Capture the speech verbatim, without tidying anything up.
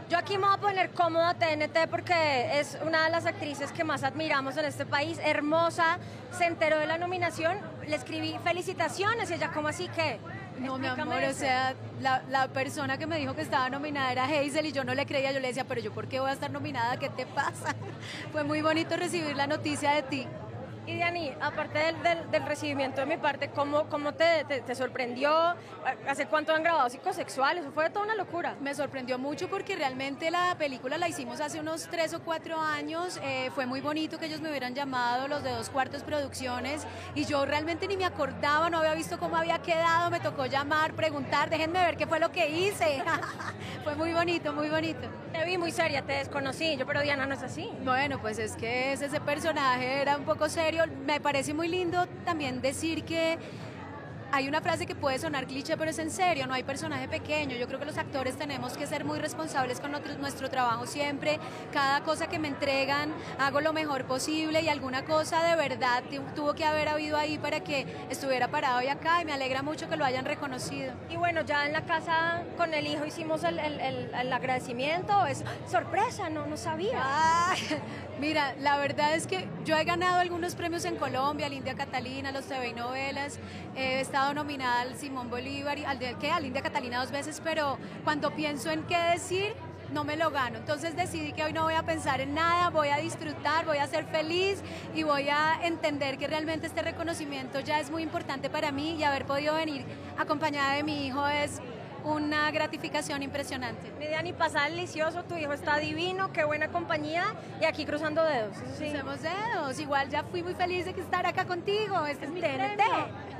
Yo aquí me voy a poner cómoda T N T porque es una de las actrices que más admiramos en este país, hermosa, se enteró de la nominación, le escribí felicitaciones y ella, ¿cómo así que? No, mi Explícame amor, o eso. sea, la, la persona que me dijo que estaba nominada era Hazel y yo no le creía, yo le decía, pero yo ¿por qué voy a estar nominada? ¿Qué te pasa? Fue muy bonito recibir la noticia de ti. Y Diani, aparte del, del, del recibimiento de mi parte, ¿cómo, cómo te, te, te sorprendió? ¿Hace cuánto han grabado Psicosexual? Eso fue toda una locura. Me sorprendió mucho porque realmente la película la hicimos hace unos tres o cuatro años, eh, fue muy bonito que ellos me hubieran llamado, los de Dos Cuartos Producciones, y yo realmente ni me acordaba, no había visto cómo había quedado, me tocó llamar, preguntar, déjenme ver qué fue lo que hice. Fue muy bonito, muy bonito. Te vi muy seria, te desconocí, yo, pero Diana no es así. Bueno, pues es que ese, ese personaje era un poco serio. Me parece muy lindo también decir que hay una frase que puede sonar cliché, pero es en serio, no hay personaje pequeño. Yo creo que los actores tenemos que ser muy responsables con nuestro, nuestro trabajo siempre. Cada cosa que me entregan, hago lo mejor posible y alguna cosa de verdad tuvo que haber habido ahí para que estuviera parado hoy acá y me alegra mucho que lo hayan reconocido. Y bueno, ya en la casa con el hijo hicimos el, el, el, el agradecimiento, es sorpresa, no, no sabía. Ah, mira, la verdad es que yo he ganado algunos premios en Colombia, Lindia Catalina, los T V y novelas, he estado nominada al Simón Bolívar y al de ¿qué? A Lindia Catalina dos veces, pero cuando pienso en qué decir, no me lo gano. Entonces decidí que hoy no voy a pensar en nada, voy a disfrutar, voy a ser feliz y voy a entender que realmente este reconocimiento ya es muy importante para mí y haber podido venir acompañada de mi hijo es una gratificación impresionante. Mi Diani, pasa delicioso, tu hijo está divino, qué buena compañía y aquí cruzando dedos. Eso sí. Crucemos dedos, igual ya fui muy feliz de estar acá contigo, este es mi T N T.